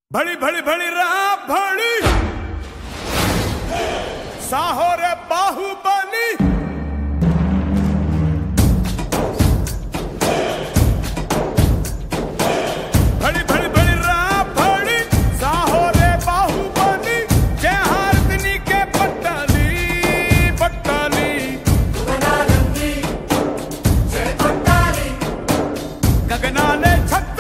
भड़ी भड़ी भड़ी रहा भड़ी साहो रे बाहुबली भड़ी भड़ी भड़ी रहा भड़ी साहो रे बाहुबली जय हारदनी के पट्टाली पट्टाली गगना ने छत